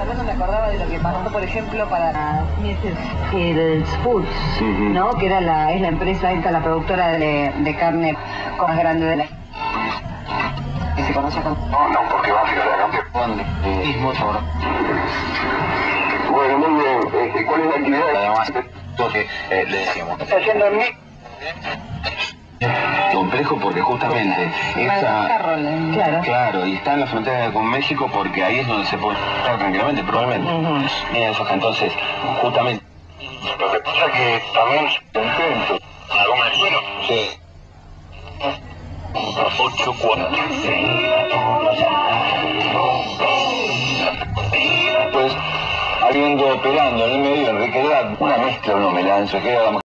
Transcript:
hablando me acordaba de lo que pasó, por ejemplo, para el Foods, ¿no? Que era es la empresa esta, la productora de carne más grande de la... que se conoce como... No, porque va a fijar la campeón mismo sobre. Bueno, muy bien. ¿Cuál es la actividad? Además, que le decíamos. Está haciendo en mí. Complejo porque justamente claro, y está en la frontera con México porque ahí es donde se puede estar tranquilamente, probablemente. Entonces, justamente. Lo que pasa es que también intento. ¿La goma de cuero? Sí. 8-4. Pues, habiendo operando en el medio, Enrique era una mezcla, una melanza, que era